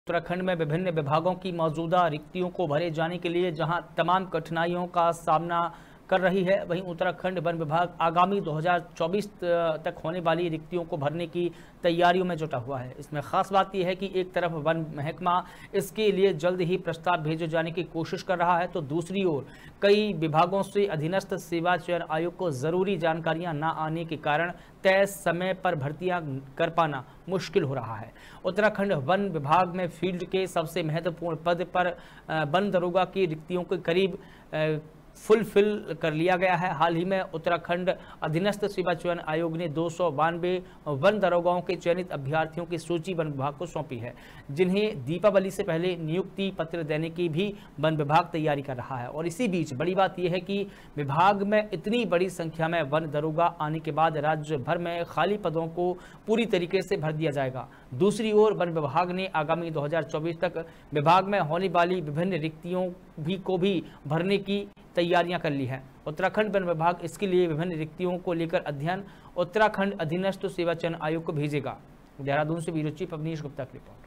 उत्तराखंड में विभिन्न विभागों की मौजूदा रिक्तियों को भरे जाने के लिए जहां तमाम कठिनाइयों का सामना कर रही है, वहीं उत्तराखंड वन विभाग आगामी 2024 तक होने वाली रिक्तियों को भरने की तैयारियों में जुटा हुआ है। इसमें खास बात यह है कि एक तरफ वन महकमा इसके लिए जल्द ही प्रस्ताव भेजे जाने की कोशिश कर रहा है, तो दूसरी ओर कई विभागों से अधीनस्थ सेवा चयन आयोग को जरूरी जानकारियां न आने के कारण तय समय पर भर्तियां कर पाना मुश्किल हो रहा है। उत्तराखंड वन विभाग में फील्ड के सबसे महत्वपूर्ण पद पर वन दरोगा की रिक्तियों के करीब फुलफिल कर लिया गया है। हाल ही में उत्तराखंड अधीनस्थ सेवा चयन आयोग ने 292 वन दरोगाओं के चयनित अभ्यर्थियों की सूची वन विभाग को सौंपी है, जिन्हें दीपावली से पहले नियुक्ति पत्र देने की भी वन विभाग तैयारी कर रहा है। और इसी बीच बड़ी बात यह है कि विभाग में इतनी बड़ी संख्या में वन दरोगा आने के बाद राज्य भर में खाली पदों को पूरी तरीके से भर दिया जाएगा। दूसरी ओर वन विभाग ने आगामी 2024 तक विभाग में होने वाली विभिन्न रिक्तियों को भी भरने की तैयारियां कर ली है। उत्तराखंड वन विभाग इसके लिए विभिन्न रिक्तियों को लेकर अध्ययन उत्तराखंड अधीनस्थ सेवा चयन आयोग को भेजेगा। देहरादून से ब्यूरो चीफ अवनीश गुप्ता की रिपोर्ट।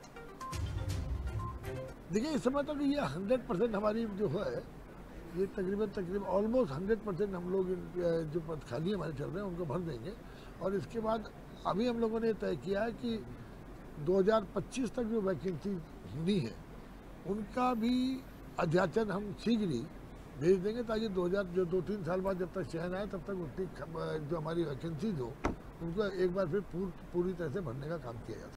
देखिए, इस समय तक ये 100% हमारी जो है, ये तकरीबन ऑलमोस्ट 100% हम लोग जो पद खाली हमारे चल रहे हैं उनको भर देंगे। और इसके बाद अभी हम लोगों ने तय किया है कि 2025 तक जो वैकेंसी होनी है उनका भी अध्याचन हम शीघ्र ही भेज देंगे, ताकि 2-3 साल बाद जब तक चयन आए तब तक उतनी जो हमारी वैकेंसीज हो उनको एक बार फिर पूरी तरह से भरने का काम किया जा सके।